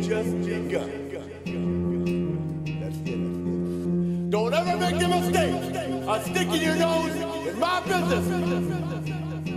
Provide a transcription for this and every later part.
just begun. Let's get it. Don't ever make the mistake of sticking your nose in my business.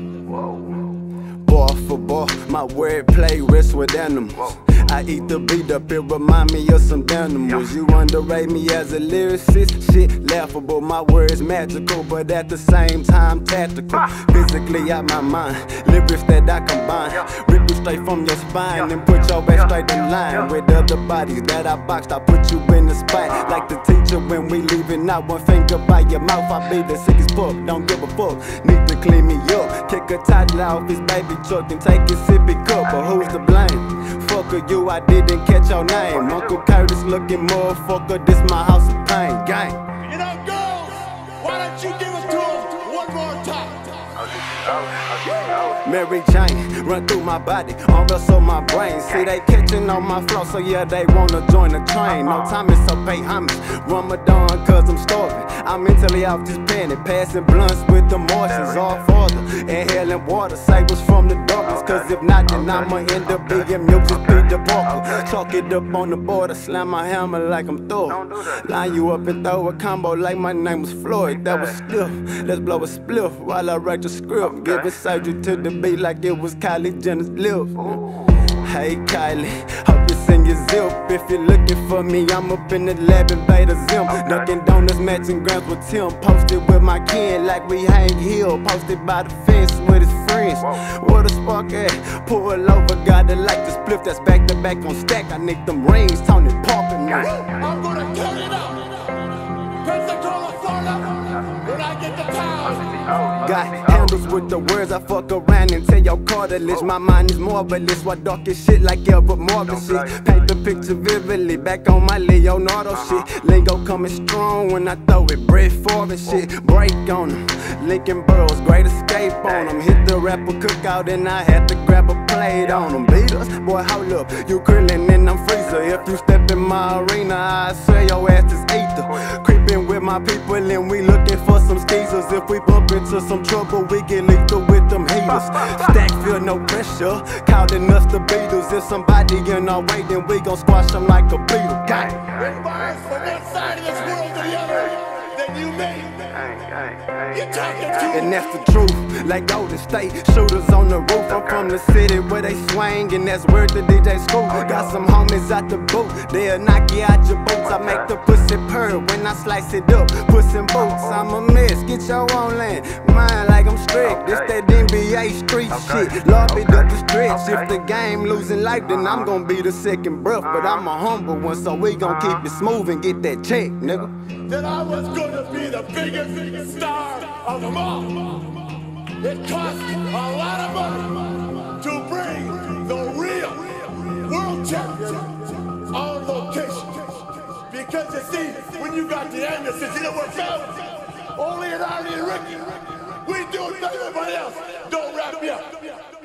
Bar for bar, my wordplay rests with animals. I eat the beat up, it remind me of some animals. You underrate me as a lyricist, shit laughable. My words magical, but at the same time tactical. Physically out my mind, lyrics that I combine. Rip you straight from your spine and put your back straight in line. With other bodies that I boxed, I put you in the spot. Like the teacher when we leaving out, one finger by your mouth. I be the sickest fuck, don't give a fuck. Need to clean me up, kick a title off his baby truck and take his sippy cup. But who's to blame? Fucker you, I didn't catch your name. Uncle Curtis looking motherfucker, this my house of pain. Gang. You know, girls, why don't you give it to us one more time? Mary Jane, run through my body, on wrestle my brain. See they catching on my flow, so yeah, they wanna join the train. No time is so pay homage, Ramadan cause I'm starving. I'm mentally off this penny, passing blunts with the Martians. All father, inhaling water, say what's from the darkness. Cause if not, then I'ma end up being music Peter Parker. Chalk it up on the border, slam my hammer like I'm Thor. Line you up and throw a combo like my name was Floyd. That was stiff, let's blow a spliff while I write the script. Give it surgery to the beat like it was Kylie Jenner's lips. Hey Kylie, hope it's in your zip. If you're looking for me, I'm up in the lab in Beta Zim. Dunkin' Donuts, matching grams with Tim. Posted with my kid like we hang hill. Posted by the fence with his friends. Where the spark at? Pull over, gotta like the split that's back to back on stack. I need them rings, Tony Parker now. I'm gonna count it up. Pensacola, Florida, when I get to town. Got handles with the words, I fuck around and tell your cartilage. My mind is marvelous, why dark as shit like Albert Morgan shit. Paint the picture vividly, back on my Leonardo shit. Lingo coming strong when I throw it, Brett Favre shit. Break on them, Lincoln Burrows, great escape on them. Hit the rapper cookout and I had to grab a plate on them. Beat us, boy hold up, you krillin' and I'm freezer. If you step in my arena, I swear your ass is ether. Creeping with my people and we looking for some skeezers. If we bump into some trouble, we get lethal with them heaters. Stack feel no pressure, calling us the Beatles. If somebody in our way, then we gon' squash them like a beetle. Gang. Bring bars from one side of this world to the other, then you made. You're talking to. And that's the truth, like Golden State shooters on the roof. I'm from the city where they swing, and that's where the DJ school. Got some homies out the boot, they'll knock you out your boots. I make the pussy purr when I slice it up, puss in boots. I'm a mess, get your own land, mine like I'm strict. This that NBA street shit, Lord be up the stretch. If the game losing life, then I'm gon' be the second breath. But I'm a humble one, so we gon' keep it smooth and get that check, nigga. That I was gonna be the biggest star of them all. It cost a lot of money to bring the real world champion on location. Because you see, when you got the Andersons, you know we're family. Only an Arnie and Ricky. We do it better than everybody else. Don't wrap me up.